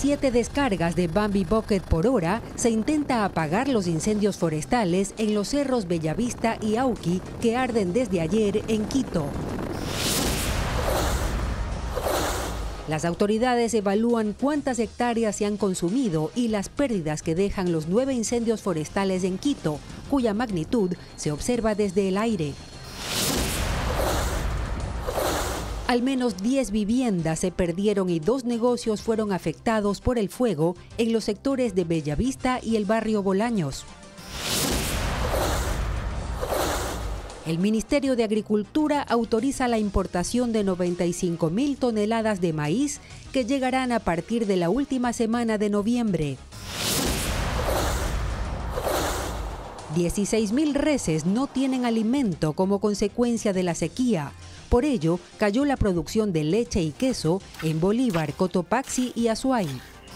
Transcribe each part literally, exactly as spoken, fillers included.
siete descargas de Bambi Bucket por hora, se intenta apagar los incendios forestales en los cerros Bellavista y Auqui que arden desde ayer en Quito. Las autoridades evalúan cuántas hectáreas se han consumido y las pérdidas que dejan los nueve incendios forestales en Quito, cuya magnitud se observa desde el aire. Al menos diez viviendas se perdieron y dos negocios fueron afectados por el fuego en los sectores de Bellavista y el barrio Bolaños. El Ministerio de Agricultura autoriza la importación de noventa y cinco mil toneladas de maíz que llegarán a partir de la última semana de noviembre. dieciséis mil reses no tienen alimento como consecuencia de la sequía. Por ello, cayó la producción de leche y queso en Bolívar, Cotopaxi y Azuay.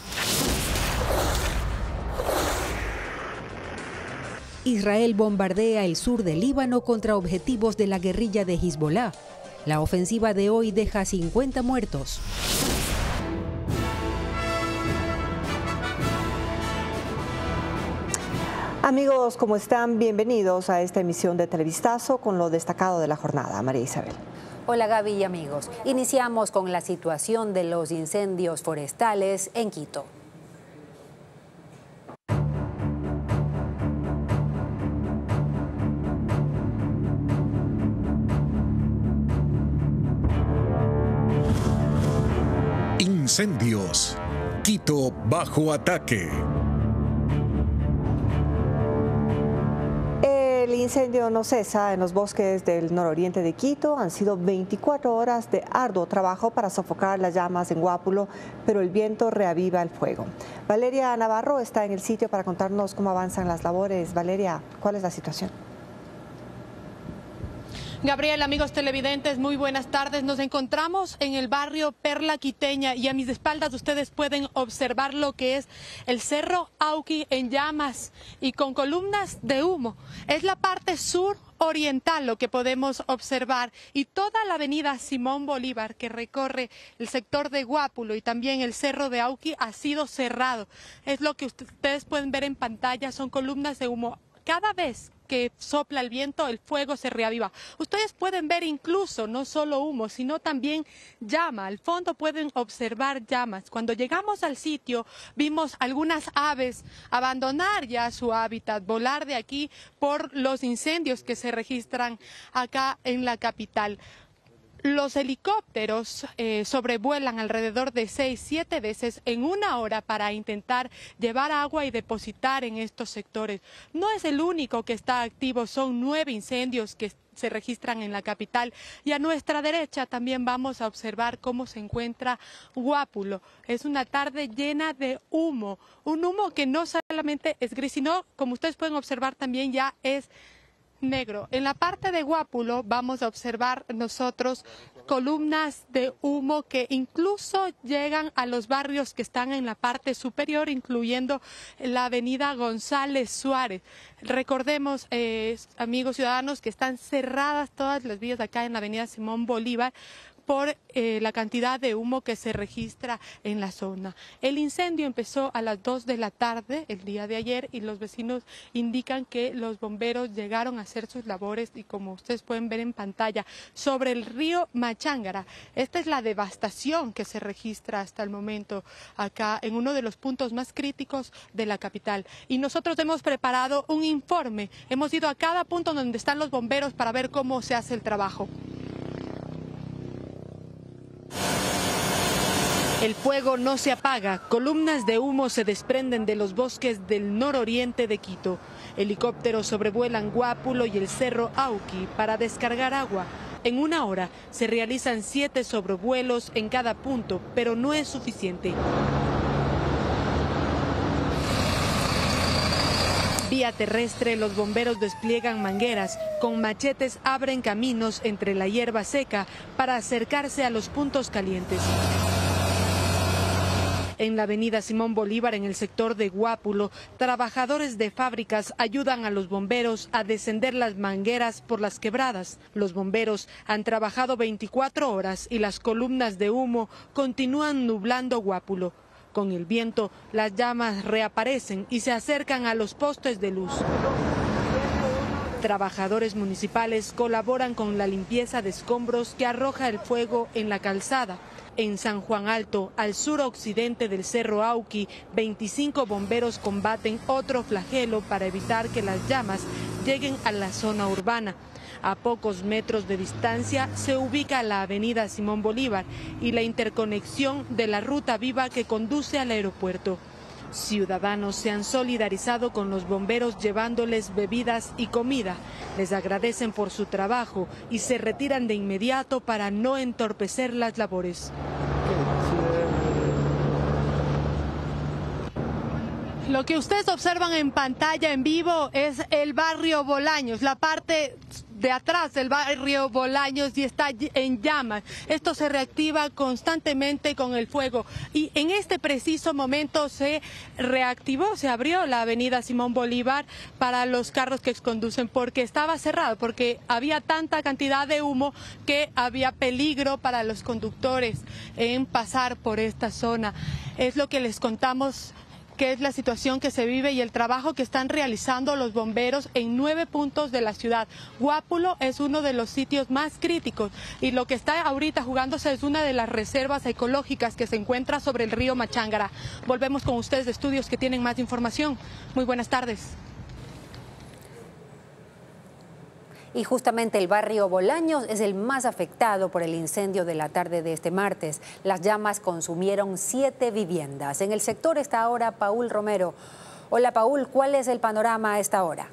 Israel bombardea el sur del Líbano contra objetivos de la guerrilla de Hezbollah. La ofensiva de hoy deja cincuenta muertos. Amigos, ¿cómo están? Bienvenidos a esta emisión de Televistazo con lo destacado de la jornada. María Isabel. Hola Gaby y amigos. Iniciamos con la situación de los incendios forestales en Quito. Incendios. Quito bajo ataque. El incendio no cesa en los bosques del nororiente de Quito. Han sido veinticuatro horas de arduo trabajo para sofocar las llamas en Guápulo, pero el viento reaviva el fuego. Valeria Navarro está en el sitio para contarnos cómo avanzan las labores. Valeria, ¿cuál es la situación? Gabriel, amigos televidentes, muy buenas tardes. Nos encontramos en el barrio Perla Quiteña y a mis espaldas ustedes pueden observar lo que es el cerro Auqui en llamas y con columnas de humo. Es la parte sur oriental lo que podemos observar y toda la avenida Simón Bolívar que recorre el sector de Guápulo y también el cerro de Auqui ha sido cerrado. Es lo que ustedes pueden ver en pantalla, son columnas de humo. Cada vez que sopla el viento, el fuego se reaviva. Ustedes pueden ver incluso no solo humo, sino también llama. Al fondo pueden observar llamas. Cuando llegamos al sitio, vimos algunas aves abandonar ya su hábitat, volar de aquí por los incendios que se registran acá en la capital. Los helicópteros eh, sobrevuelan alrededor de seis, siete veces en una hora para intentar llevar agua y depositar en estos sectores. No es el único que está activo, son nueve incendios que se registran en la capital y a nuestra derecha también vamos a observar cómo se encuentra Guápulo. Es una tarde llena de humo, un humo que no solamente es gris, sino como ustedes pueden observar también ya es negro. En la parte de Guápulo vamos a observar nosotros columnas de humo que incluso llegan a los barrios que están en la parte superior, incluyendo la avenida González Suárez. Recordemos, eh, amigos ciudadanos, que están cerradas todas las vías acá en la avenida Simón Bolívar por eh, la cantidad de humo que se registra en la zona. El incendio empezó a las dos de la tarde el día de ayer y los vecinos indican que los bomberos llegaron a hacer sus labores y como ustedes pueden ver en pantalla, sobre el río Machángara. Esta es la devastación que se registra hasta el momento acá en uno de los puntos más críticos de la capital. Y nosotros hemos preparado un informe, hemos ido a cada punto donde están los bomberos para ver cómo se hace el trabajo. El fuego no se apaga, columnas de humo se desprenden de los bosques del nororiente de Quito. Helicópteros sobrevuelan Guápulo y el cerro Auqui para descargar agua. En una hora se realizan siete sobrevuelos en cada punto, pero no es suficiente. Vía terrestre, los bomberos despliegan mangueras, con machetes abren caminos entre la hierba seca para acercarse a los puntos calientes. En la avenida Simón Bolívar, en el sector de Guápulo, trabajadores de fábricas ayudan a los bomberos a descender las mangueras por las quebradas. Los bomberos han trabajado veinticuatro horas y las columnas de humo continúan nublando Guápulo. Con el viento, las llamas reaparecen y se acercan a los postes de luz. Trabajadores municipales colaboran con la limpieza de escombros que arroja el fuego en la calzada. En San Juan Alto, al suroccidente del Cerro Auqui, veinticinco bomberos combaten otro flagelo para evitar que las llamas lleguen a la zona urbana. A pocos metros de distancia se ubica la avenida Simón Bolívar y la interconexión de la ruta viva que conduce al aeropuerto. Ciudadanos se han solidarizado con los bomberos llevándoles bebidas y comida. Les agradecen por su trabajo y se retiran de inmediato para no entorpecer las labores. Lo que ustedes observan en pantalla en vivo es el barrio Bolaños, la parte de atrás del barrio Bolaños, y está en llamas. Esto se reactiva constantemente con el fuego y en este preciso momento se reactivó, se abrió la avenida Simón Bolívar para los carros que conducen porque estaba cerrado, porque había tanta cantidad de humo que había peligro para los conductores en pasar por esta zona. Es lo que les contamos, que es la situación que se vive y el trabajo que están realizando los bomberos en nueve puntos de la ciudad. Guápulo es uno de los sitios más críticos y lo que está ahorita jugándose es una de las reservas ecológicas que se encuentra sobre el río Machángara. Volvemos con ustedes de estudios que tienen más información. Muy buenas tardes. Y justamente el barrio Bolaños es el más afectado por el incendio de la tarde de este martes. Las llamas consumieron siete viviendas. En el sector está ahora Paul Romero. Hola Paul, ¿cuál es el panorama a esta hora?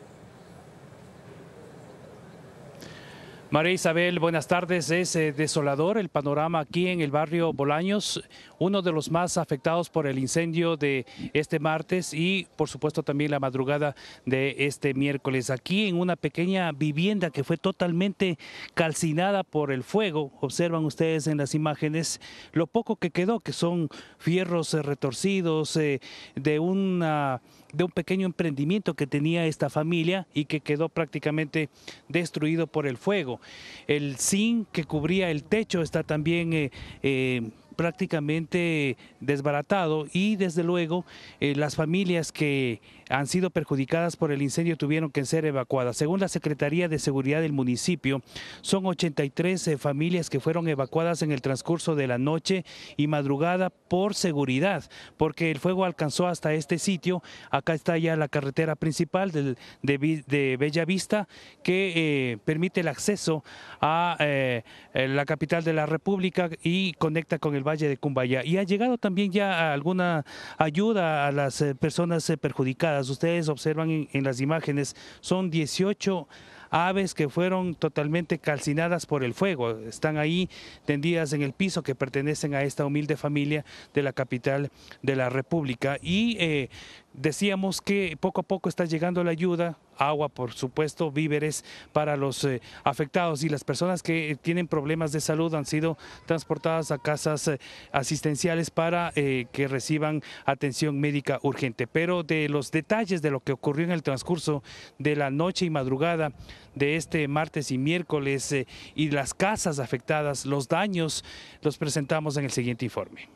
María Isabel, buenas tardes. Es eh, desolador el panorama aquí en el barrio Bolaños, uno de los más afectados por el incendio de este martes y por supuesto también la madrugada de este miércoles. Aquí en una pequeña vivienda que fue totalmente calcinada por el fuego. Observan ustedes en las imágenes lo poco que quedó, que son fierros eh, retorcidos eh, de una... de un pequeño emprendimiento que tenía esta familia y que quedó prácticamente destruido por el fuego. El zinc que cubría el techo está también eh, eh, prácticamente desbaratado y desde luego eh, las familias que han sido perjudicadas por el incendio tuvieron que ser evacuadas. Según la Secretaría de Seguridad del municipio, son ochenta y tres eh, familias que fueron evacuadas en el transcurso de la noche y madrugada por seguridad, porque el fuego alcanzó hasta este sitio. Acá está ya la carretera principal del, de, de Bella Vista que eh, permite el acceso a eh, la capital de la República y conecta con el Valle de Cumbaya. Y ha llegado también ya alguna ayuda a las eh, personas eh, perjudicadas. Ustedes observan en, en las imágenes, son dieciocho aves que fueron totalmente calcinadas por el fuego. Están ahí tendidas en el piso, que pertenecen a esta humilde familia de la capital de la República. Y eh, decíamos que poco a poco está llegando la ayuda, agua, por supuesto, víveres para los eh, afectados, y las personas que tienen problemas de salud han sido transportadas a casas eh, asistenciales para eh, que reciban atención médica urgente. Pero de los detalles de lo que ocurrió en el transcurso de la noche y madrugada de este martes y miércoles eh, y las casas afectadas, los daños, los presentamos en el siguiente informe.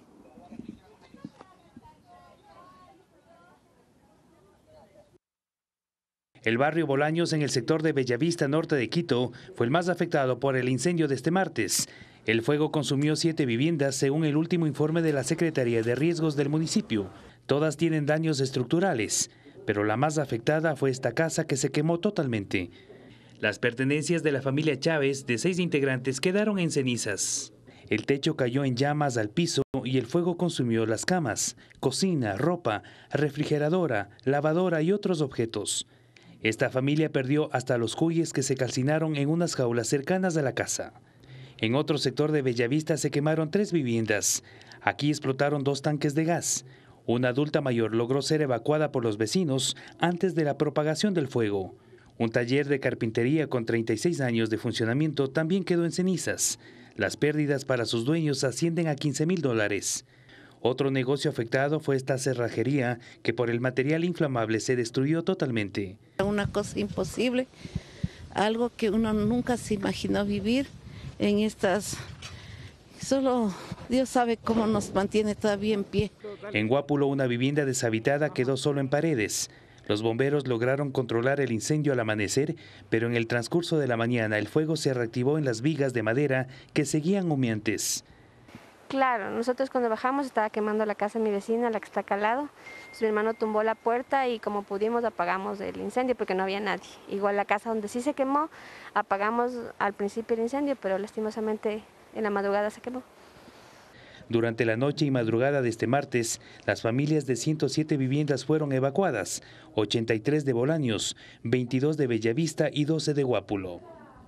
El barrio Bolaños en el sector de Bellavista Norte de Quito fue el más afectado por el incendio de este martes. El fuego consumió siete viviendas según el último informe de la Secretaría de Riesgos del municipio. Todas tienen daños estructurales, pero la más afectada fue esta casa que se quemó totalmente. Las pertenencias de la familia Chávez, de seis integrantes, quedaron en cenizas. El techo cayó en llamas al piso y el fuego consumió las camas, cocina, ropa, refrigeradora, lavadora y otros objetos. Esta familia perdió hasta los cuyes que se calcinaron en unas jaulas cercanas a la casa. En otro sector de Bellavista se quemaron tres viviendas. Aquí explotaron dos tanques de gas. Una adulta mayor logró ser evacuada por los vecinos antes de la propagación del fuego. Un taller de carpintería con treinta y seis años de funcionamiento también quedó en cenizas. Las pérdidas para sus dueños ascienden a quince mil dólares. Otro negocio afectado fue esta cerrajería, que por el material inflamable se destruyó totalmente. Una cosa imposible, algo que uno nunca se imaginó vivir en estas Solo Dios sabe cómo nos mantiene todavía en pie. En Guápulo, una vivienda deshabitada quedó solo en paredes. Los bomberos lograron controlar el incendio al amanecer, pero en el transcurso de la mañana el fuego se reactivó en las vigas de madera que seguían humeantes. Claro, nosotros cuando bajamos estaba quemando la casa de mi vecina, la que está acá al lado. Entonces, mi hermano tumbó la puerta y como pudimos apagamos el incendio porque no había nadie. Igual la casa donde sí se quemó, apagamos al principio el incendio, pero lastimosamente en la madrugada se quemó. Durante la noche y madrugada de este martes, las familias de ciento siete viviendas fueron evacuadas, ochenta y tres de Bolaños, veintidós de Bellavista y doce de Guápulo.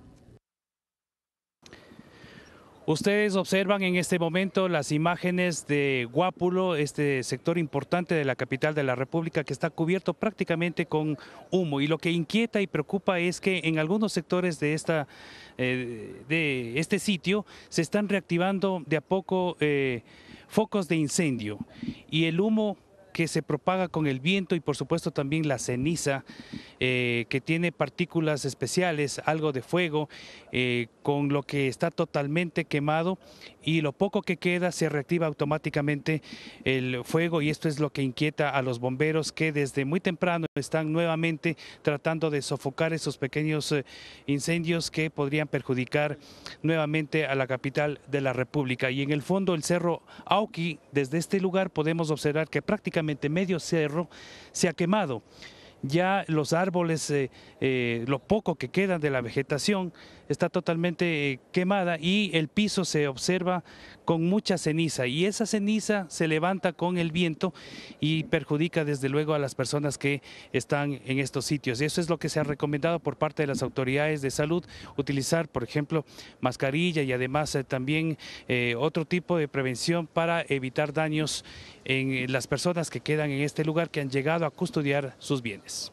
Ustedes observan en este momento las imágenes de Guápulo, este sector importante de la capital de la República que está cubierto prácticamente con humo, y lo que inquieta y preocupa es que en algunos sectores de, esta, eh, de este sitio se están reactivando de a poco eh, focos de incendio, y el humo que se propaga con el viento y por supuesto también la ceniza eh, que tiene partículas especiales, algo de fuego, eh, con lo que está totalmente quemado, y lo poco que queda se reactiva automáticamente el fuego, y esto es lo que inquieta a los bomberos, que desde muy temprano están nuevamente tratando de sofocar esos pequeños eh, incendios que podrían perjudicar nuevamente a la capital de la República. Y en el fondo el Cerro Auqui, desde este lugar podemos observar que prácticamente medio cerro se ha quemado. Ya los árboles, eh, eh, lo poco que queda de la vegetación está totalmente eh, quemada, y el piso se observa con mucha ceniza, y esa ceniza se levanta con el viento y perjudica desde luego a las personas que están en estos sitios. Y eso es lo que se ha recomendado por parte de las autoridades de salud, utilizar por ejemplo mascarilla y además eh, también eh, otro tipo de prevención para evitar daños en las personas que quedan en este lugar, que han llegado a custodiar sus bienes.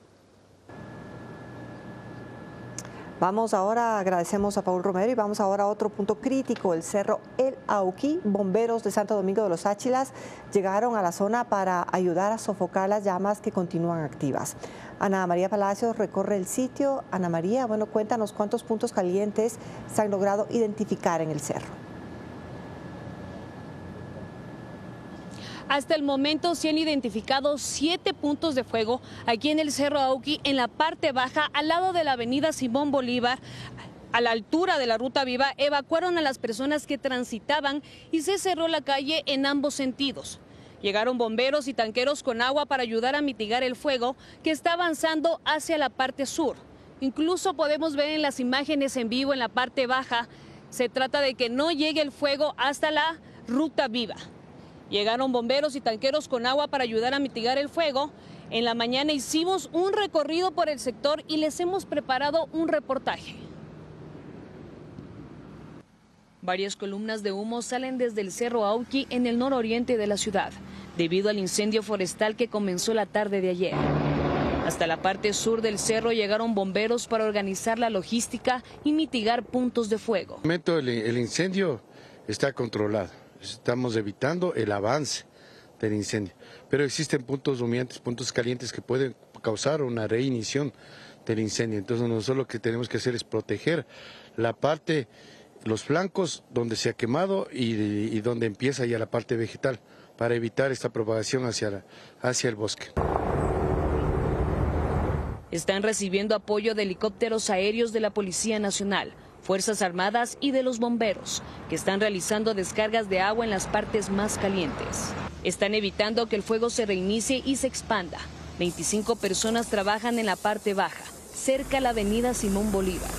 Vamos ahora, agradecemos a Paul Romero y vamos ahora a otro punto crítico, el Cerro El Auqui. Bomberos de Santo Domingo de los Áchilas llegaron a la zona para ayudar a sofocar las llamas que continúan activas. Ana María Palacios recorre el sitio. Ana María, bueno, cuéntanos cuántos puntos calientes se han logrado identificar en el cerro. Hasta el momento se han identificado siete puntos de fuego aquí en el Cerro Auqui, en la parte baja, al lado de la avenida Simón Bolívar. A la altura de la Ruta Viva, evacuaron a las personas que transitaban y se cerró la calle en ambos sentidos. Llegaron bomberos y tanqueros con agua para ayudar a mitigar el fuego que está avanzando hacia la parte sur. Incluso podemos ver en las imágenes en vivo en la parte baja, se trata de que no llegue el fuego hasta la Ruta Viva. Llegaron bomberos y tanqueros con agua para ayudar a mitigar el fuego. En la mañana hicimos un recorrido por el sector y les hemos preparado un reportaje. Varias columnas de humo salen desde el Cerro Auqui en el nororiente de la ciudad, debido al incendio forestal que comenzó la tarde de ayer. Hasta la parte sur del cerro llegaron bomberos para organizar la logística y mitigar puntos de fuego. En el momento el, el incendio está controlado. Estamos evitando el avance del incendio, pero existen puntos humeantes, puntos calientes que pueden causar una reinición del incendio. Entonces nosotros lo que tenemos que hacer es proteger la parte, los flancos donde se ha quemado y, y donde empieza ya la parte vegetal, para evitar esta propagación hacia, la, hacia el bosque. Están recibiendo apoyo de helicópteros aéreos de la Policía Nacional, Fuerzas Armadas y de los bomberos, que están realizando descargas de agua en las partes más calientes. Están evitando que el fuego se reinicie y se expanda. veinticinco personas trabajan en la parte baja, cerca a la avenida Simón Bolívar.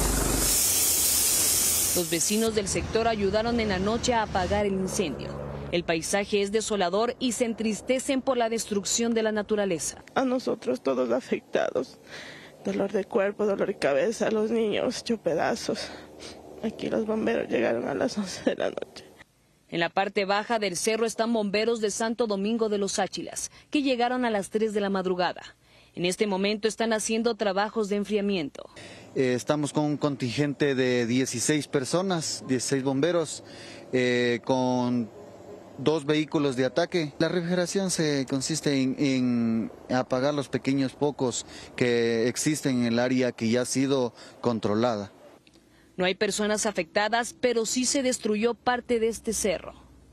Los vecinos del sector ayudaron en la noche a apagar el incendio. El paisaje es desolador y se entristecen por la destrucción de la naturaleza. A nosotros todos afectados. Dolor de cuerpo, dolor de cabeza, los niños hecho pedazos. Aquí los bomberos llegaron a las once de la noche. En la parte baja del cerro están bomberos de Santo Domingo de los Áchilas, que llegaron a las tres de la madrugada. En este momento están haciendo trabajos de enfriamiento. Eh, estamos con un contingente de dieciséis personas, dieciséis bomberos, eh, con dos vehículos de ataque. La refrigeración se consiste en, en apagar los pequeños focos que existen en el área que ya ha sido controlada. No hay personas afectadas, pero sí se destruyó parte de este cerro.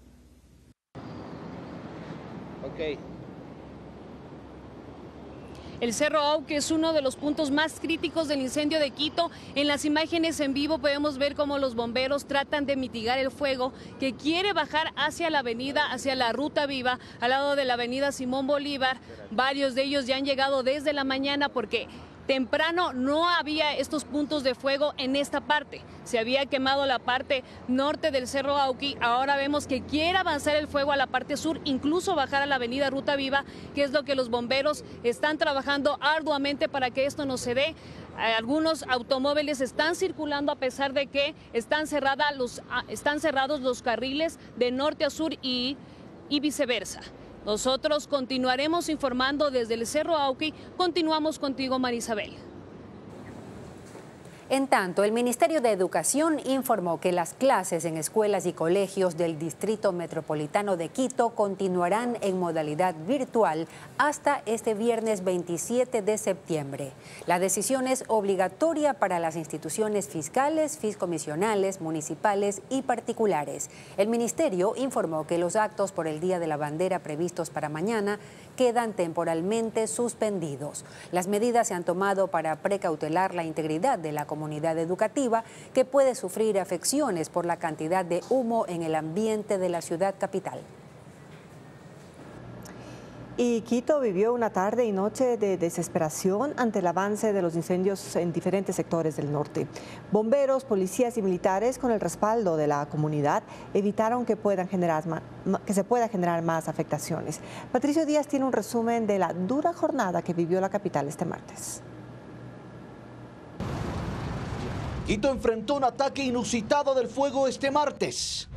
Okay. El Cerro Auqui es uno de los puntos más críticos del incendio de Quito. En las imágenes en vivo podemos ver cómo los bomberos tratan de mitigar el fuego que quiere bajar hacia la avenida, hacia la Ruta Viva, al lado de la avenida Simón Bolívar. Varios de ellos ya han llegado desde la mañana porque temprano no había estos puntos de fuego en esta parte. Se había quemado la parte norte del Cerro Auqui. Ahora vemos que quiere avanzar el fuego a la parte sur, incluso bajar a la avenida Ruta Viva, que es lo que los bomberos están trabajando arduamente para que esto no se dé. Algunos automóviles están circulando a pesar de que están, cerrada los, están cerrados los carriles de norte a sur y, y viceversa. Nosotros continuaremos informando desde el Cerro Auqui. Continuamos contigo, Marisabel. En tanto, el Ministerio de Educación informó que las clases en escuelas y colegios del Distrito Metropolitano de Quito continuarán en modalidad virtual hasta este viernes veintisiete de septiembre. La decisión es obligatoria para las instituciones fiscales, fiscomisionales, municipales y particulares. El Ministerio informó que los actos por el Día de la Bandera previstos para mañana quedan temporalmente suspendidos. Las medidas se han tomado para precautelar la integridad de la comunidad educativa, que puede sufrir afecciones por la cantidad de humo en el ambiente de la ciudad capital. Y Quito vivió una tarde y noche de desesperación ante el avance de los incendios en diferentes sectores del norte. Bomberos, policías y militares, con el respaldo de la comunidad, evitaron que, puedan generar, que se pueda generar más afectaciones. Patricio Díaz tiene un resumen de la dura jornada que vivió la capital este martes. Quito enfrentó un ataque inusitado del fuego este martes.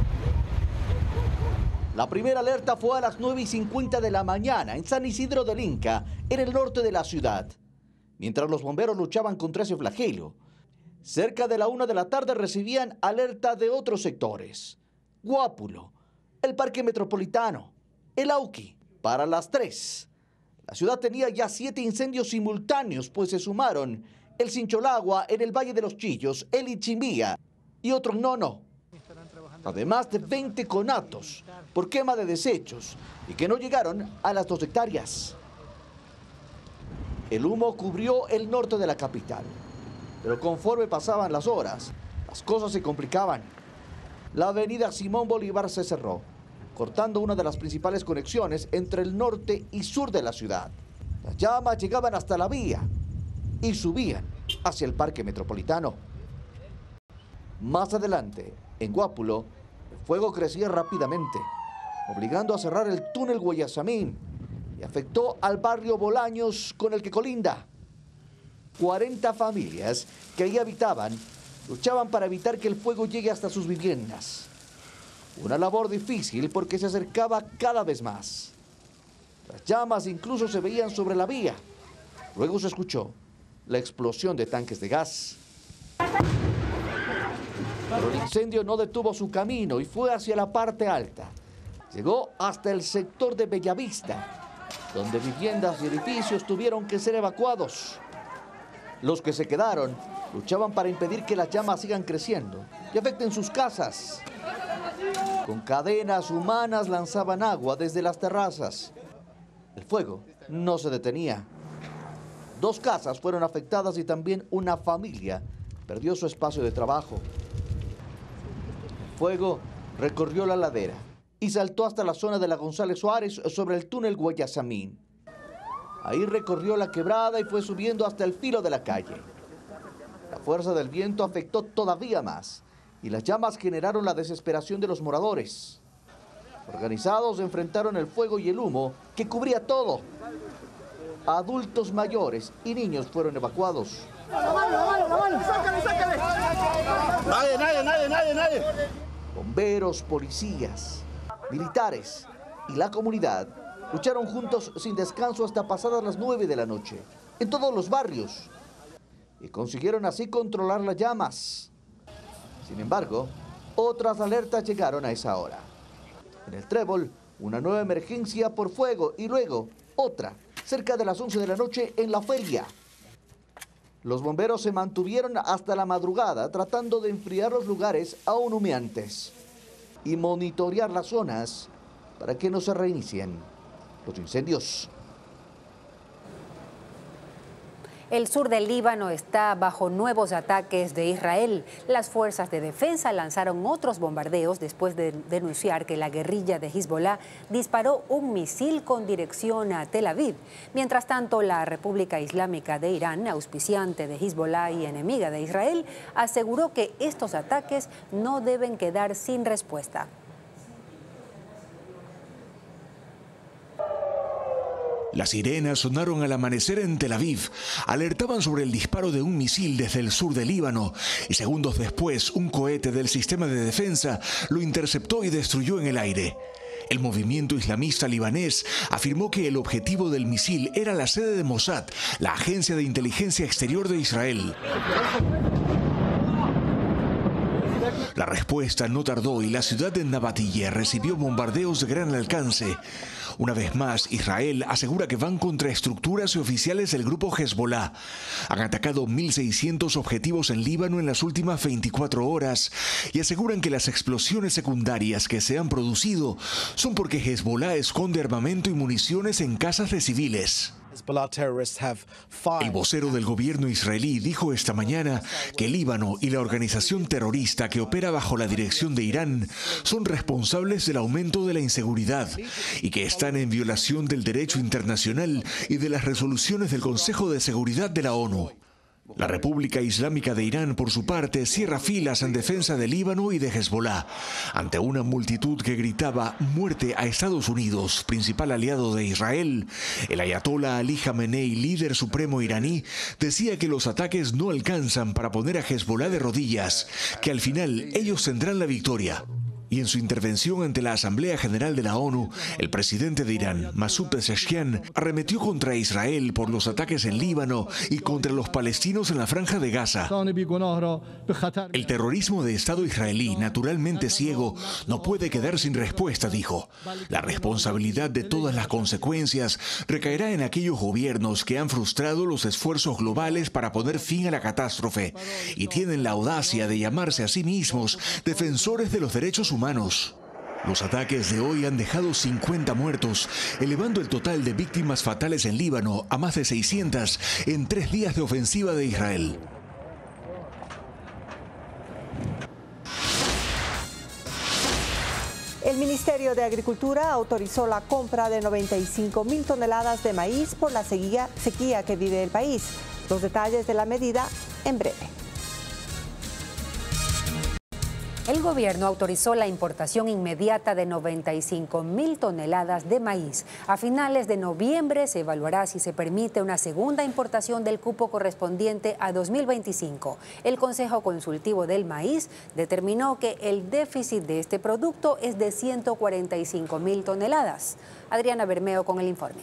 La primera alerta fue a las nueve y cincuenta de la mañana en San Isidro del Inca, en el norte de la ciudad. Mientras los bomberos luchaban contra ese flagelo, cerca de la una de la tarde recibían alerta de otros sectores. Guápulo, el Parque Metropolitano, el Auqui. Para las tres, la ciudad tenía ya siete incendios simultáneos, pues se sumaron el Sincholagua en el Valle de los Chillos, el Ichimbía y otro nono. Además de veinte conatos por quema de desechos y que no llegaron a las dos hectáreas. El humo cubrió el norte de la capital, pero conforme pasaban las horas, las cosas se complicaban. La avenida Simón Bolívar se cerró, cortando una de las principales conexiones entre el norte y sur de la ciudad. Las llamas llegaban hasta la vía y subían hacia el Parque Metropolitano. Más adelante, en Guápulo, el fuego crecía rápidamente, obligando a cerrar el túnel Guayasamín y afectó al barrio Bolaños con el que colinda. cuarenta familias que ahí habitaban luchaban para evitar que el fuego llegue hasta sus viviendas. Una labor difícil porque se acercaba cada vez más. Las llamas incluso se veían sobre la vía. Luego se escuchó la explosión de tanques de gas. Pero el incendio no detuvo su camino y fue hacia la parte alta. Llegó hasta el sector de Bellavista, donde viviendas y edificios tuvieron que ser evacuados. Los que se quedaron luchaban para impedir que las llamas sigan creciendo y afecten sus casas. Con cadenas humanas lanzaban agua desde las terrazas. El fuego no se detenía. Dos casas fueron afectadas y también una familia perdió su espacio de trabajo. El fuego recorrió la ladera y saltó hasta la zona de la González Suárez sobre el túnel Guayasamín. Ahí recorrió la quebrada y fue subiendo hasta el filo de la calle. La fuerza del viento afectó todavía más y las llamas generaron la desesperación de los moradores. Organizados enfrentaron el fuego y el humo que cubría todo. Adultos mayores y niños fueron evacuados. Nadie, nadie, nadie, nadie, nadie. Bomberos, policías, militares y la comunidad lucharon juntos sin descanso hasta pasadas las nueve de la noche, en todos los barrios, y consiguieron así controlar las llamas. Sin embargo, otras alertas llegaron a esa hora. En el Trébol, una nueva emergencia por fuego y luego otra cerca de las once de la noche en la feria. Los bomberos se mantuvieron hasta la madrugada tratando de enfriar los lugares aún humeantes y monitorear las zonas para que no se reinicien los incendios. El sur del Líbano está bajo nuevos ataques de Israel. Las fuerzas de defensa lanzaron otros bombardeos después de denunciar que la guerrilla de Hezbollah disparó un misil con dirección a Tel Aviv. Mientras tanto, la República Islámica de Irán, auspiciante de Hezbollah y enemiga de Israel, aseguró que estos ataques no deben quedar sin respuesta. Las sirenas sonaron al amanecer en Tel Aviv, alertaban sobre el disparo de un misil desde el sur del Líbano y segundos después un cohete del sistema de defensa lo interceptó y destruyó en el aire. El movimiento islamista libanés afirmó que el objetivo del misil era la sede de Mossad, la agencia de inteligencia exterior de Israel. La respuesta no tardó y la ciudad de Nabatiyeh recibió bombardeos de gran alcance. Una vez más, Israel asegura que van contra estructuras y oficiales del grupo Hezbollah. Han atacado mil seiscientos objetivos en Líbano en las últimas veinticuatro horas y aseguran que las explosiones secundarias que se han producido son porque Hezbollah esconde armamento y municiones en casas de civiles. El vocero del gobierno israelí dijo esta mañana que Líbano y la organización terrorista que opera bajo la dirección de Irán son responsables del aumento de la inseguridad y que están en violación del derecho internacional y de las resoluciones del Consejo de Seguridad de la ONU. La República Islámica de Irán, por su parte, cierra filas en defensa de Líbano y de Hezbollah, ante una multitud que gritaba muerte a Estados Unidos, principal aliado de Israel. El ayatollah Ali Khamenei, líder supremo iraní, decía que los ataques no alcanzan para poner a Hezbollah de rodillas, que al final ellos tendrán la victoria. Y en su intervención ante la Asamblea General de la ONU, el presidente de Irán, Masoud Pezeshkian, arremetió contra Israel por los ataques en Líbano y contra los palestinos en la Franja de Gaza. El terrorismo de Estado israelí, naturalmente ciego, no puede quedar sin respuesta, dijo. La responsabilidad de todas las consecuencias recaerá en aquellos gobiernos que han frustrado los esfuerzos globales para poner fin a la catástrofe y tienen la audacia de llamarse a sí mismos defensores de los derechos humanos. Los ataques de hoy han dejado cincuenta muertos, elevando el total de víctimas fatales en Líbano a más de seiscientas en tres días de ofensiva de Israel. El Ministerio de Agricultura autorizó la compra de noventa y cinco mil toneladas de maíz por la sequía, sequía que vive el país. Los detalles de la medida en breve. El gobierno autorizó la importación inmediata de noventa y cinco mil toneladas de maíz. A finales de noviembre se evaluará si se permite una segunda importación del cupo correspondiente a dos mil veinticinco. El Consejo Consultivo del Maíz determinó que el déficit de este producto es de ciento cuarenta y cinco mil toneladas. Adriana Bermeo con el informe.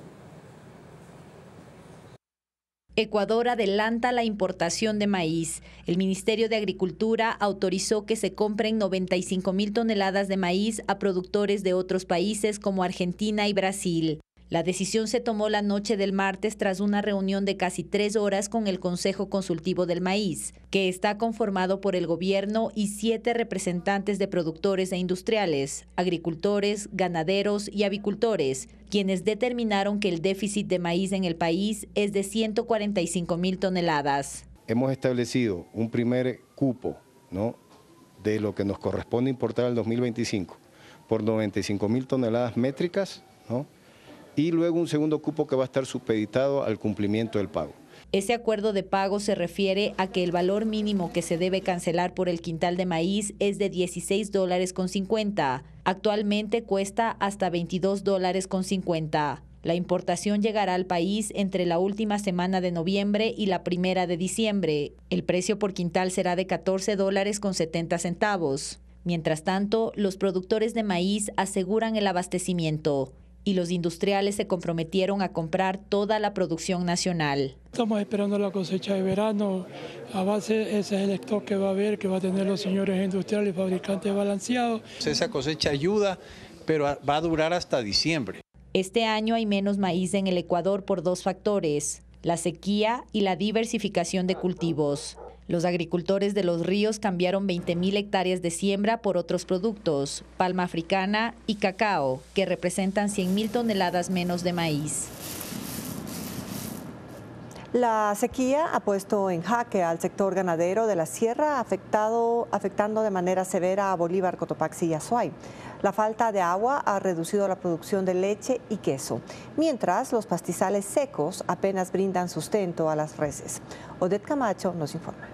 Ecuador adelanta la importación de maíz. El Ministerio de Agricultura autorizó que se compren noventa y cinco mil toneladas de maíz a productores de otros países como Argentina y Brasil. La decisión se tomó la noche del martes tras una reunión de casi tres horas con el Consejo Consultivo del Maíz, que está conformado por el gobierno y siete representantes de productores e industriales, agricultores, ganaderos y avicultores, quienes determinaron que el déficit de maíz en el país es de ciento cuarenta y cinco mil toneladas. Hemos establecido un primer cupo, ¿no?, de lo que nos corresponde importar al dos mil veinticinco por noventa y cinco mil toneladas métricas, ¿no?, y luego un segundo cupo que va a estar supeditado al cumplimiento del pago. Ese acuerdo de pago se refiere a que el valor mínimo que se debe cancelar por el quintal de maíz es de dieciséis dólares con cincuenta. Actualmente cuesta hasta veintidós dólares con cincuenta. La importación llegará al país entre la última semana de noviembre y la primera de diciembre. El precio por quintal será de catorce dólares con setenta centavos. Mientras tanto, los productores de maíz aseguran el abastecimiento y los industriales se comprometieron a comprar toda la producción nacional. Estamos esperando la cosecha de verano. A base, ese es el stock que va a haber, que va a tener los señores industriales y fabricantes balanceados. Esa cosecha ayuda, pero va a durar hasta diciembre. Este año hay menos maíz en el Ecuador por dos factores. la sequía y la diversificación de cultivos. Los agricultores de Los Ríos cambiaron veinte mil hectáreas de siembra por otros productos, palma africana y cacao, que representan cien mil toneladas menos de maíz. La sequía ha puesto en jaque al sector ganadero de la sierra, afectado, afectando de manera severa a Bolívar, Cotopaxi y Azuay. La falta de agua ha reducido la producción de leche y queso, mientras los pastizales secos apenas brindan sustento a las reses. Odette Camacho nos informa.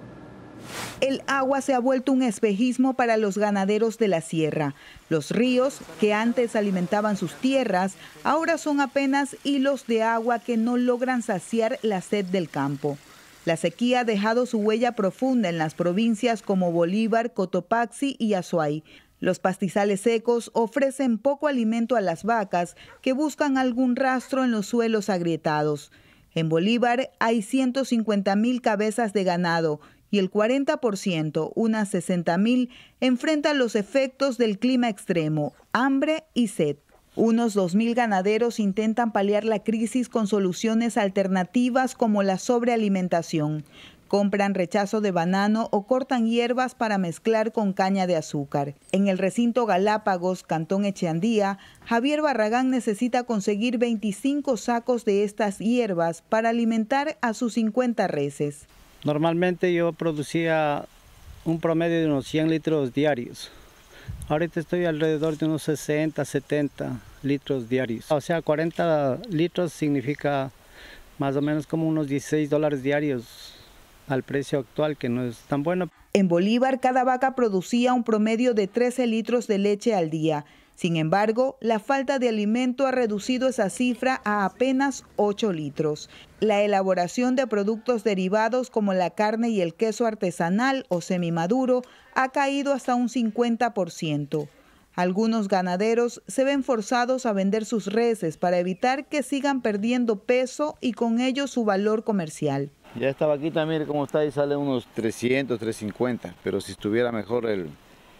El agua se ha vuelto un espejismo para los ganaderos de la sierra. Los ríos, que antes alimentaban sus tierras, ahora son apenas hilos de agua que no logran saciar la sed del campo. La sequía ha dejado su huella profunda en las provincias como Bolívar, Cotopaxi y Azuay. Los pastizales secos ofrecen poco alimento a las vacas que buscan algún rastro en los suelos agrietados. En Bolívar hay ciento cincuenta mil cabezas de ganado y el cuarenta por ciento, unas sesenta mil, enfrentan los efectos del clima extremo, hambre y sed. Unos dos mil ganaderos intentan paliar la crisis con soluciones alternativas como la sobrealimentación. Compran rechazo de banano o cortan hierbas para mezclar con caña de azúcar. En el recinto Galápagos, Cantón Echeandía, Javier Barragán necesita conseguir veinticinco sacos de estas hierbas para alimentar a sus cincuenta reses. Normalmente yo producía un promedio de unos cien litros diarios. Ahorita estoy alrededor de unos sesenta, setenta litros diarios. O sea, cuarenta litros significa más o menos como unos dieciséis dólares diarios al precio actual, que no es tan bueno. En Bolívar, cada vaca producía un promedio de trece litros de leche al día. Sin embargo, la falta de alimento ha reducido esa cifra a apenas ocho litros. La elaboración de productos derivados como la carne y el queso artesanal o semimaduro ha caído hasta un cincuenta por ciento. Algunos ganaderos se ven forzados a vender sus reses para evitar que sigan perdiendo peso y con ello su valor comercial. Ya esta vaquita, mire cómo está, y sale unos trescientos, trescientos cincuenta, pero si estuviera mejor el,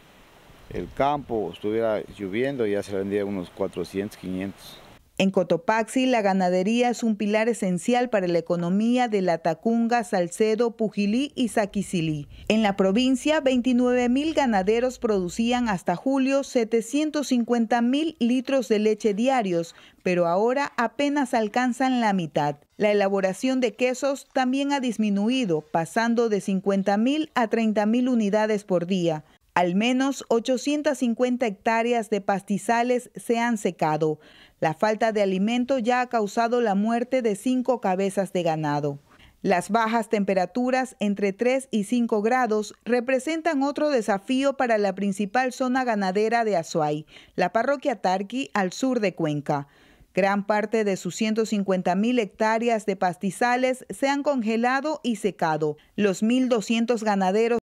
el campo, estuviera lloviendo, ya se vendría unos cuatrocientos, quinientos. En Cotopaxi, la ganadería es un pilar esencial para la economía de Latacunga, Salcedo, Pujilí y Saquicilí. En la provincia, veintinueve mil ganaderos producían hasta julio setecientos cincuenta mil litros de leche diarios, pero ahora apenas alcanzan la mitad. La elaboración de quesos también ha disminuido, pasando de cincuenta mil a treinta mil unidades por día. Al menos ochocientas cincuenta hectáreas de pastizales se han secado. La falta de alimento ya ha causado la muerte de cinco cabezas de ganado. Las bajas temperaturas entre tres y cinco grados representan otro desafío para la principal zona ganadera de Azuay, la parroquia Tarqui, al sur de Cuenca. Gran parte de sus ciento cincuenta mil hectáreas de pastizales se han congelado y secado. Los mil doscientos ganaderos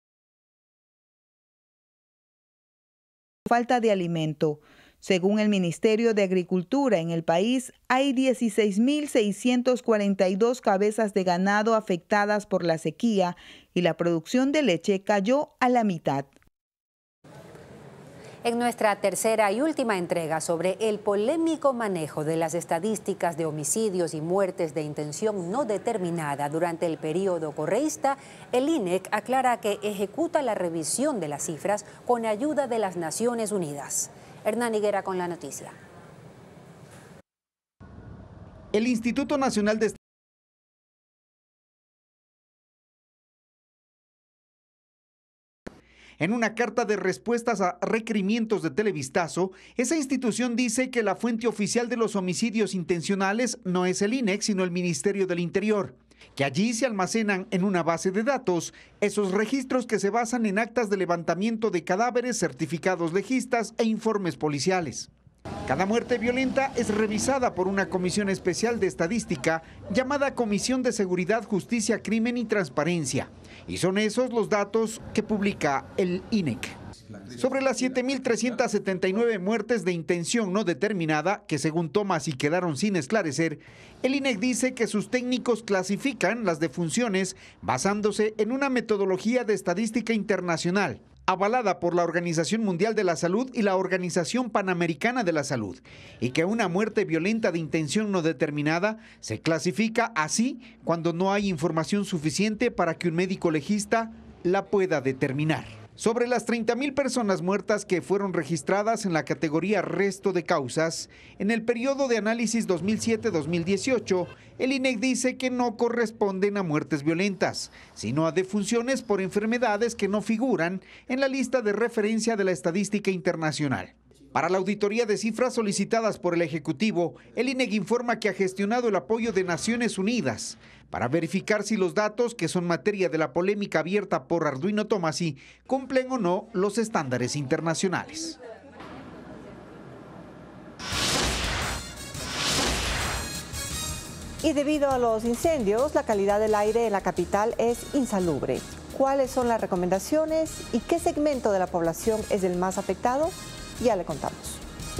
falta de alimento. Según el Ministerio de Agricultura, en el país hay dieciséis mil seiscientas cuarenta y dos cabezas de ganado afectadas por la sequía y la producción de leche cayó a la mitad. En nuestra tercera y última entrega sobre el polémico manejo de las estadísticas de homicidios y muertes de intención no determinada durante el periodo correísta, el I N E C aclara que ejecuta la revisión de las cifras con ayuda de las Naciones Unidas. Hernán Higuera con la noticia. El Instituto Nacional de En una carta de respuestas a requerimientos de Televistazo, esa institución dice que la fuente oficial de los homicidios intencionales no es el I N E C, sino el Ministerio del Interior, que allí se almacenan en una base de datos esos registros que se basan en actas de levantamiento de cadáveres, certificados legistas e informes policiales. Cada muerte violenta es revisada por una comisión especial de estadística llamada Comisión de Seguridad, Justicia, Crimen y Transparencia. Y son esos los datos que publica el I N E C. Sobre las siete mil trescientas setenta y nueve muertes de intención no determinada, que según Tomasi quedaron sin esclarecer, el I N E C dice que sus técnicos clasifican las defunciones basándose en una metodología de estadística internacional, avalada por la Organización Mundial de la Salud y la Organización Panamericana de la Salud, y que una muerte violenta de intención no determinada se clasifica así cuando no hay información suficiente para que un médico legista la pueda determinar. Sobre las treinta mil personas muertas que fueron registradas en la categoría resto de causas, en el periodo de análisis dos mil siete a dos mil dieciocho, el I N E C dice que no corresponden a muertes violentas, sino a defunciones por enfermedades que no figuran en la lista de referencia de la estadística internacional. Para la auditoría de cifras solicitadas por el Ejecutivo, el I N E C informa que ha gestionado el apoyo de Naciones Unidas para verificar si los datos, que son materia de la polémica abierta por Arduino Tomasi, cumplen o no los estándares internacionales. Y debido a los incendios, la calidad del aire en la capital es insalubre. ¿Cuáles son las recomendaciones y qué segmento de la población es el más afectado? Ya le contamos.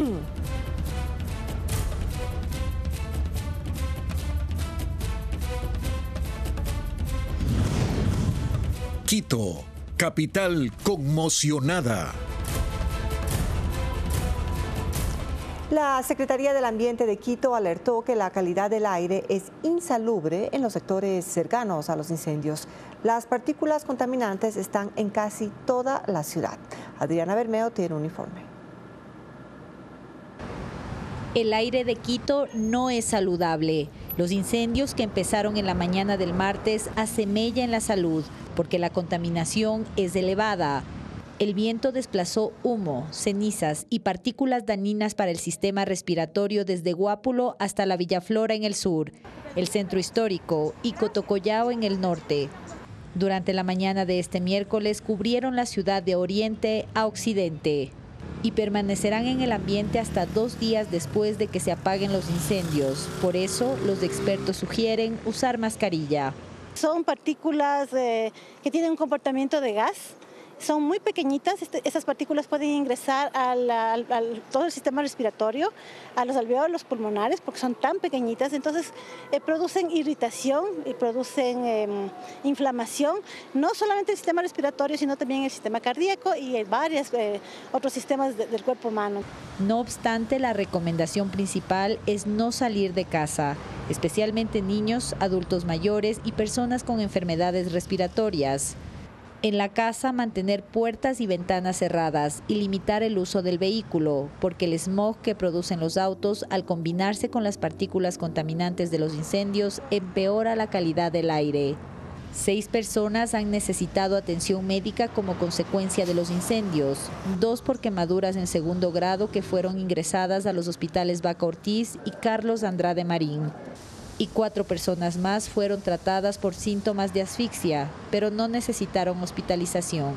Quito, capital conmocionada. La Secretaría del Ambiente de Quito alertó que la calidad del aire es insalubre en los sectores cercanos a los incendios. Las partículas contaminantes están en casi toda la ciudad. Adriana Bermeo tiene un informe. El aire de Quito no es saludable. Los incendios que empezaron en la mañana del martes asemellan la salud porque la contaminación es elevada. El viento desplazó humo, cenizas y partículas dañinas para el sistema respiratorio desde Guápulo hasta la Villaflora en el sur, el centro histórico y Cotocollao en el norte. Durante la mañana de este miércoles cubrieron la ciudad de oriente a occidente y permanecerán en el ambiente hasta dos días después de que se apaguen los incendios. Por eso, los expertos sugieren usar mascarilla. Son partículas eh, que tienen un comportamiento de gas. Son muy pequeñitas, este, esas partículas pueden ingresar al, al, al todo el sistema respiratorio, a los alveolos pulmonares, porque son tan pequeñitas, entonces eh, producen irritación y producen eh, inflamación, no solamente el sistema respiratorio, sino también el sistema cardíaco y eh, varios eh, otros sistemas de, del cuerpo humano. No obstante, la recomendación principal es no salir de casa, especialmente niños, adultos mayores y personas con enfermedades respiratorias. En la casa, mantener puertas y ventanas cerradas y limitar el uso del vehículo, porque el smog que producen los autos, al combinarse con las partículas contaminantes de los incendios, empeora la calidad del aire. Seis personas han necesitado atención médica como consecuencia de los incendios, dos por quemaduras en segundo grado que fueron ingresadas a los hospitales Vaca Ortiz y Carlos Andrade Marín. Y cuatro personas más fueron tratadas por síntomas de asfixia, pero no necesitaron hospitalización.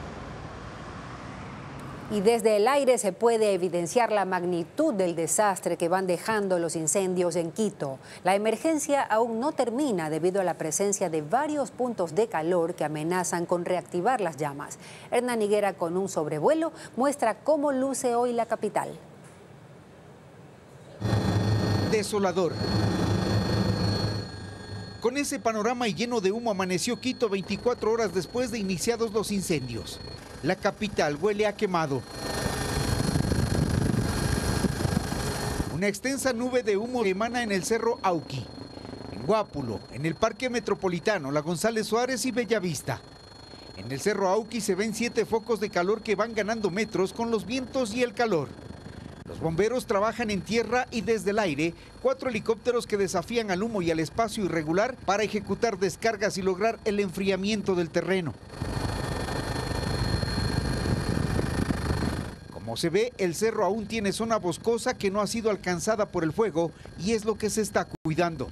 Y desde el aire se puede evidenciar la magnitud del desastre que van dejando los incendios en Quito. La emergencia aún no termina debido a la presencia de varios puntos de calor que amenazan con reactivar las llamas. Hernán Higuera, con un sobrevuelo, muestra cómo luce hoy la capital. Desolador. Con ese panorama y lleno de humo amaneció Quito veinticuatro horas después de iniciados los incendios. La capital huele a quemado. Una extensa nube de humo emana en el Cerro Auqui, en Guápulo, en el Parque Metropolitano, la González Suárez y Bellavista. En el Cerro Auqui se ven siete focos de calor que van ganando metros con los vientos y el calor. Los bomberos trabajan en tierra y desde el aire, cuatro helicópteros que desafían al humo y al espacio irregular para ejecutar descargas y lograr el enfriamiento del terreno. Como se ve, el cerro aún tiene zona boscosa que no ha sido alcanzada por el fuego y es lo que se está cuidando.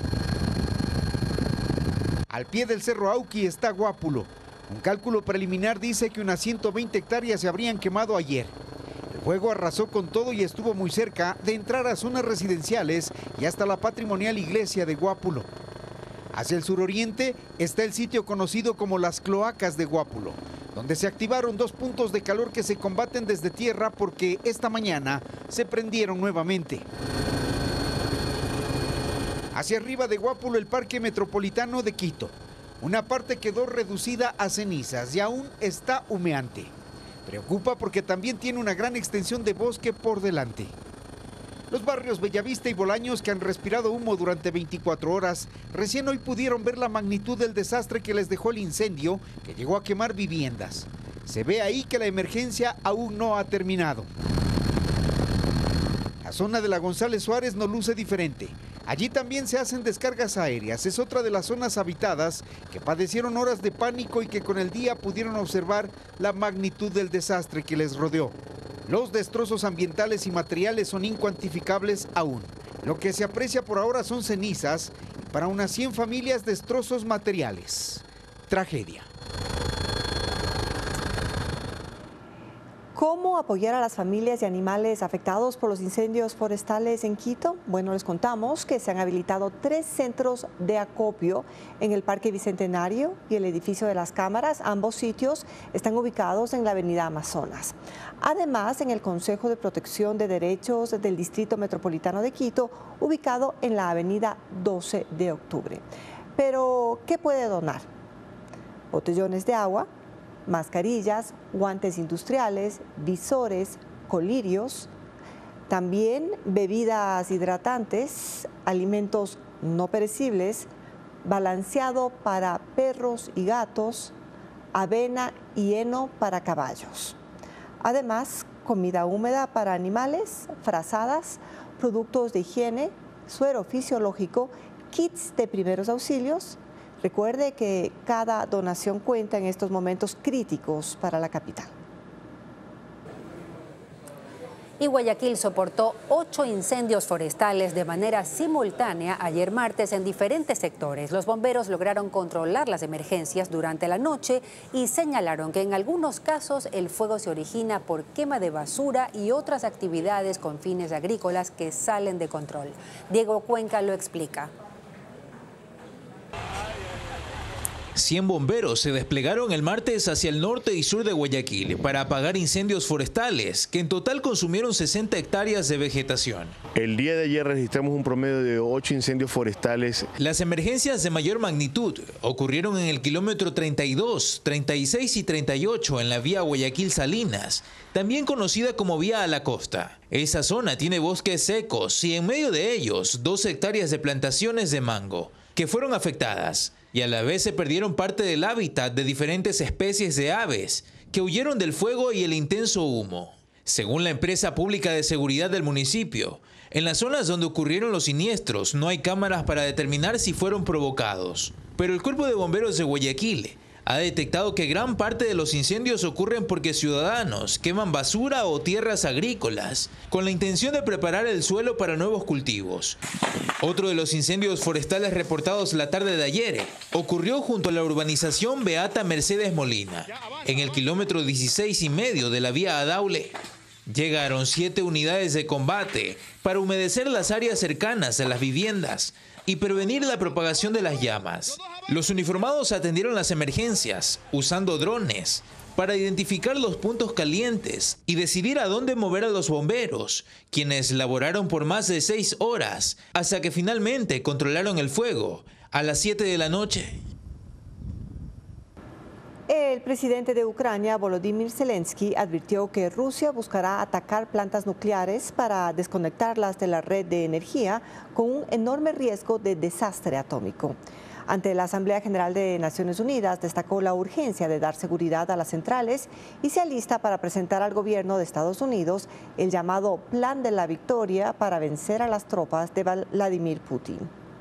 Al pie del Cerro Auqui está Guápulo. Un cálculo preliminar dice que unas ciento veinte hectáreas se habrían quemado ayer. El fuego arrasó con todo y estuvo muy cerca de entrar a zonas residenciales y hasta la patrimonial iglesia de Guápulo. Hacia el suroriente está el sitio conocido como las cloacas de Guápulo, donde se activaron dos puntos de calor que se combaten desde tierra porque esta mañana se prendieron nuevamente. Hacia arriba de Guápulo, el Parque Metropolitano de Quito. Una parte quedó reducida a cenizas y aún está humeante. Preocupa porque también tiene una gran extensión de bosque por delante. Los barrios Bellavista y Bolaños, que han respirado humo durante veinticuatro horas, recién hoy pudieron ver la magnitud del desastre que les dejó el incendio, que llegó a quemar viviendas. Se ve ahí que la emergencia aún no ha terminado. La zona de la González Suárez no luce diferente. Allí también se hacen descargas aéreas. Es otra de las zonas habitadas que padecieron horas de pánico y que con el día pudieron observar la magnitud del desastre que les rodeó. Los destrozos ambientales y materiales son incuantificables aún. Lo que se aprecia por ahora son cenizas y para unas cien familias destrozos materiales. Tragedia. ¿Cómo apoyar a las familias y animales afectados por los incendios forestales en Quito? Bueno, les contamos que se han habilitado tres centros de acopio en el Parque Bicentenario y el edificio de las cámaras. Ambos sitios están ubicados en la avenida Amazonas. Además, en el Consejo de Protección de Derechos del Distrito Metropolitano de Quito, ubicado en la avenida doce de octubre. Pero, ¿qué puede donar? Botellones de agua, mascarillas, guantes industriales, visores, colirios, también bebidas hidratantes, alimentos no perecibles, balanceado para perros y gatos, avena y heno para caballos. Además, comida húmeda para animales, frazadas, productos de higiene, suero fisiológico, kits de primeros auxilios. Recuerde que cada donación cuenta en estos momentos críticos para la capital. Y Guayaquil soportó ocho incendios forestales de manera simultánea ayer martes en diferentes sectores. Los bomberos lograron controlar las emergencias durante la noche y señalaron que en algunos casos el fuego se origina por quema de basura y otras actividades con fines agrícolas que salen de control. Diego Cuenca lo explica. cien bomberos se desplegaron el martes hacia el norte y sur de Guayaquil para apagar incendios forestales que en total consumieron sesenta hectáreas de vegetación. El día de ayer registramos un promedio de ocho incendios forestales. Las emergencias de mayor magnitud ocurrieron en el kilómetro treinta y dos, treinta y seis y treinta y ocho en la vía Guayaquil-Salinas, también conocida como vía a la costa. Esa zona tiene bosques secos y en medio de ellos dos hectáreas de plantaciones de mango que fueron afectadas. Y a la vez se perdieron parte del hábitat de diferentes especies de aves que huyeron del fuego y el intenso humo. Según la empresa pública de seguridad del municipio, en las zonas donde ocurrieron los siniestros no hay cámaras para determinar si fueron provocados. Pero el Cuerpo de Bomberos de Guayaquil ha detectado que gran parte de los incendios ocurren porque ciudadanos queman basura o tierras agrícolas con la intención de preparar el suelo para nuevos cultivos. Otro de los incendios forestales reportados la tarde de ayer ocurrió junto a la urbanización Beata Mercedes Molina, en el kilómetro dieciséis y medio de la vía Adaule. Llegaron siete unidades de combate para humedecer las áreas cercanas a las viviendas y prevenir la propagación de las llamas. Los uniformados atendieron las emergencias usando drones para identificar los puntos calientes y decidir a dónde mover a los bomberos, quienes laboraron por más de seis horas hasta que finalmente controlaron el fuego a las siete de la noche. El presidente de Ucrania, Volodymyr Zelensky, advirtió que Rusia buscará atacar plantas nucleares para desconectarlas de la red de energía con un enorme riesgo de desastre atómico. Ante la Asamblea General de Naciones Unidas, destacó la urgencia de dar seguridad a las centrales y se alista para presentar al gobierno de Estados Unidos el llamado Plan de la Victoria para vencer a las tropas de Vladimir Putin.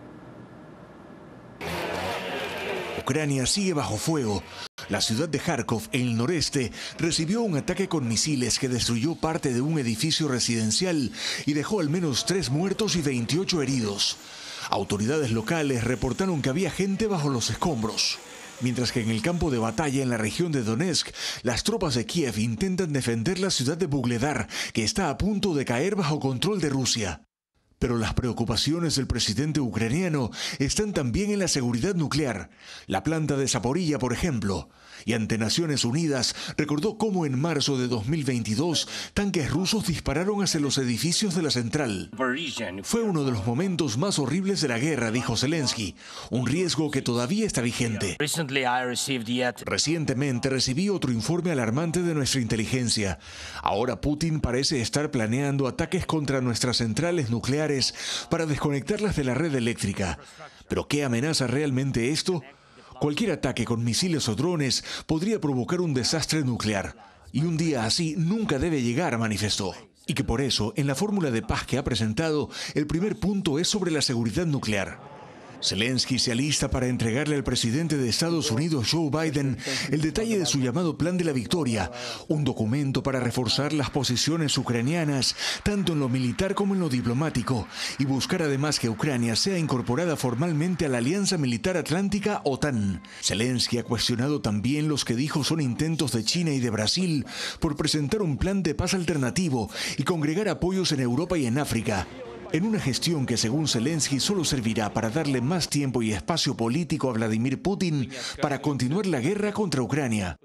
Ucrania sigue bajo fuego. La ciudad de Kharkov, en el noreste, recibió un ataque con misiles que destruyó parte de un edificio residencial y dejó al menos tres muertos y veintiocho heridos. Autoridades locales reportaron que había gente bajo los escombros. Mientras que en el campo de batalla en la región de Donetsk, las tropas de Kiev intentan defender la ciudad de Vuhledar, que está a punto de caer bajo control de Rusia. Pero las preocupaciones del presidente ucraniano están también en la seguridad nuclear. La planta de Zaporilla, por ejemplo. Y ante Naciones Unidas recordó cómo en marzo de dos mil veintidós tanques rusos dispararon hacia los edificios de la central. Fue uno de los momentos más horribles de la guerra, dijo Zelensky. Un riesgo que todavía está vigente. Recientemente recibí otro informe alarmante de nuestra inteligencia. Ahora Putin parece estar planeando ataques contra nuestras centrales nucleares para desconectarlas de la red eléctrica. ¿Pero qué amenaza realmente esto? Cualquier ataque con misiles o drones podría provocar un desastre nuclear. Y un día así nunca debe llegar, manifestó. Y que por eso, en la fórmula de paz que ha presentado, el primer punto es sobre la seguridad nuclear. Zelensky se alista para entregarle al presidente de Estados Unidos, Joe Biden, el detalle de su llamado Plan de la Victoria, un documento para reforzar las posiciones ucranianas, tanto en lo militar como en lo diplomático, y buscar además que Ucrania sea incorporada formalmente a la Alianza Militar Atlántica OTAN. Zelensky ha cuestionado también los que dijo son intentos de China y de Brasil por presentar un plan de paz alternativo y congregar apoyos en Europa y en África. En una gestión que, según Zelensky, solo servirá para darle más tiempo y espacio político a Vladimir Putin para continuar la guerra contra Ucrania.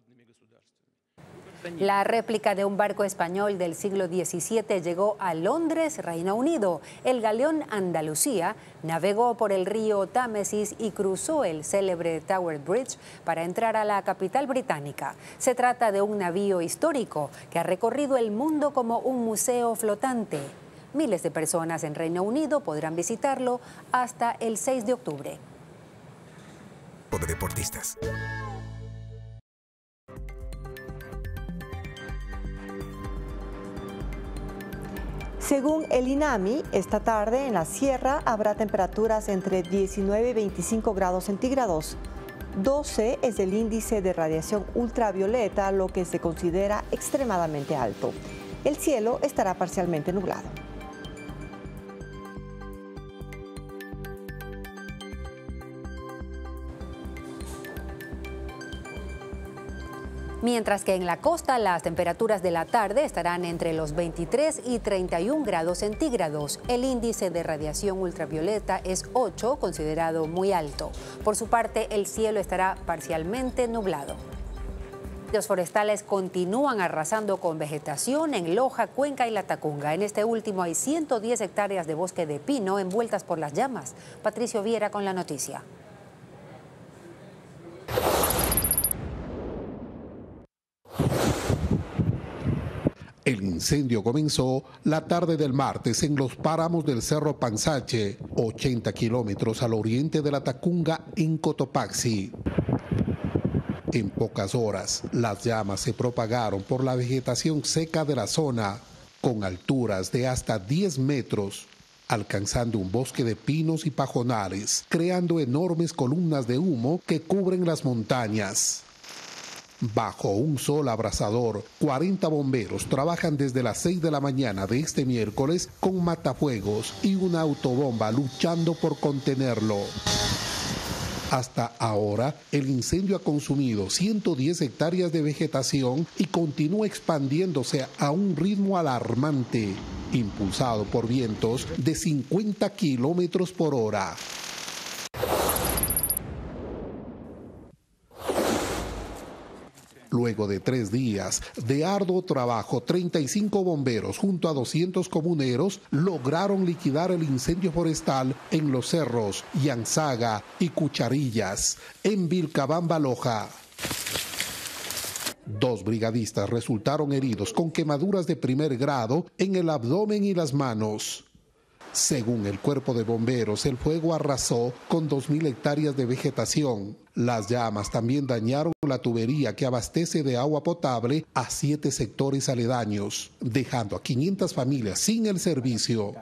La réplica de un barco español del siglo diecisiete llegó a Londres, Reino Unido. El galeón Andalucía navegó por el río Támesis y cruzó el célebre Tower Bridge para entrar a la capital británica. Se trata de un navío histórico que ha recorrido el mundo como un museo flotante. Miles de personas en Reino Unido podrán visitarlo hasta el seis de octubre. De deportistas. Según el INAMI, esta tarde en la sierra habrá temperaturas entre diecinueve y veinticinco grados centígrados. doce es el índice de radiación ultravioleta, lo que se considera extremadamente alto. El cielo estará parcialmente nublado. Mientras que en la costa las temperaturas de la tarde estarán entre los veintitrés y treinta y un grados centígrados. El índice de radiación ultravioleta es ocho, considerado muy alto. Por su parte, el cielo estará parcialmente nublado. Los forestales continúan arrasando con vegetación en Loja, Cuenca y La Tacunga. En este último hay ciento diez hectáreas de bosque de pino envueltas por las llamas. Patricio Viera con la noticia. El incendio comenzó la tarde del martes en los páramos del Cerro Panzache, ochenta kilómetros al oriente de La Tacunga, en Cotopaxi. En pocas horas, las llamas se propagaron por la vegetación seca de la zona, con alturas de hasta diez metros, alcanzando un bosque de pinos y pajonales, creando enormes columnas de humo que cubren las montañas. Bajo un sol abrasador, cuarenta bomberos trabajan desde las seis de la mañana de este miércoles con matafuegos y una autobomba luchando por contenerlo. Hasta ahora, el incendio ha consumido ciento diez hectáreas de vegetación y continúa expandiéndose a un ritmo alarmante, impulsado por vientos de cincuenta kilómetros por hora. Luego de tres días de arduo trabajo, treinta y cinco bomberos junto a doscientos comuneros lograron liquidar el incendio forestal en Los Cerros, Yanzaga y Cucharillas, en Vilcabamba, Loja. Dos brigadistas resultaron heridos con quemaduras de primer grado en el abdomen y las manos. Según el cuerpo de bomberos, el fuego arrasó con dos mil hectáreas de vegetación. Las llamas también dañaron la tubería que abastece de agua potable a siete sectores aledaños, dejando a quinientas familias sin el servicio.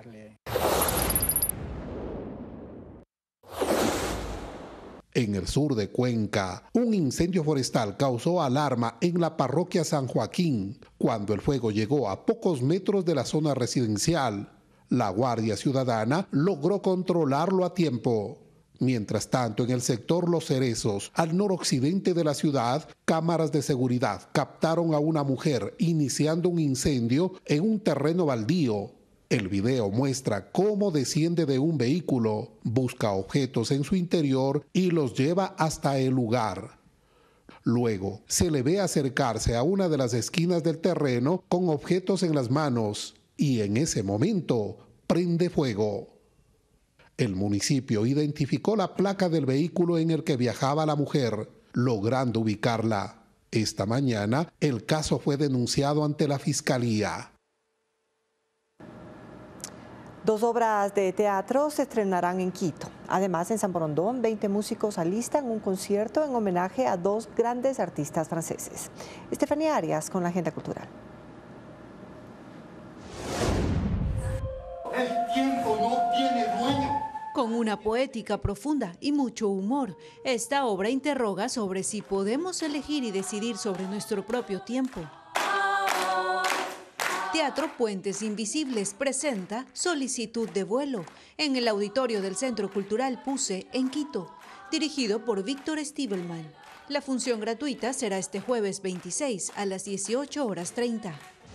En el sur de Cuenca, un incendio forestal causó alarma en la parroquia San Joaquín, cuando el fuego llegó a pocos metros de la zona residencial. La Guardia Ciudadana logró controlarlo a tiempo. Mientras tanto, en el sector Los Cerezos, al noroccidente de la ciudad, cámaras de seguridad captaron a una mujer iniciando un incendio en un terreno baldío. El video muestra cómo desciende de un vehículo, busca objetos en su interior y los lleva hasta el lugar. Luego, se le ve acercarse a una de las esquinas del terreno con objetos en las manos y en ese momento prende fuego. El municipio identificó la placa del vehículo en el que viajaba la mujer, logrando ubicarla. Esta mañana, el caso fue denunciado ante la Fiscalía. Dos obras de teatro se estrenarán en Quito. Además, en San Borondón, veinte músicos alistan un concierto en homenaje a dos grandes artistas franceses. Estefanía Arias con la agenda cultural. El tiempo no tiene dueño. Con una poética profunda y mucho humor, esta obra interroga sobre si podemos elegir y decidir sobre nuestro propio tiempo. Teatro Puentes Invisibles presenta Solicitud de vuelo en el auditorio del Centro Cultural Puse en Quito, dirigido por Víctor Stiebelman. La función gratuita será este jueves veintiséis a las dieciocho horas treinta.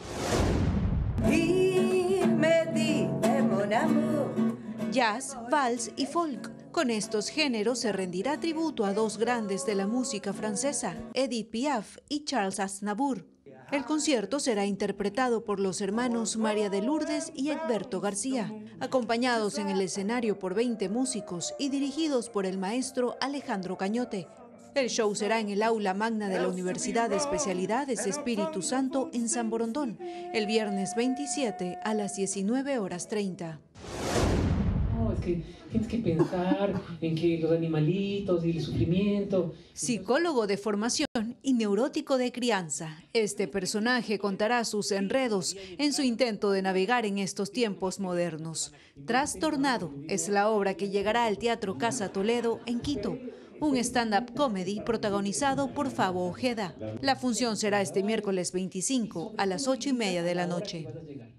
Jazz, vals y folk. Con estos géneros se rendirá tributo a dos grandes de la música francesa, Edith Piaf y Charles Aznavour. El concierto será interpretado por los hermanos María de Lourdes y Egberto García, acompañados en el escenario por veinte músicos y dirigidos por el maestro Alejandro Cañote. El show será en el aula magna de la Universidad de Especialidades Espíritu Santo en San Borondón, el viernes veintisiete a las diecinueve horas treinta. Que tienes que pensar en que los animalitos y el sufrimiento. Psicólogo de formación y neurótico de crianza, este personaje contará sus enredos en su intento de navegar en estos tiempos modernos. Trastornado es la obra que llegará al Teatro Casa Toledo en Quito, un stand-up comedy protagonizado por Fabo Ojeda. La función será este miércoles veinticinco a las ocho y media de la noche.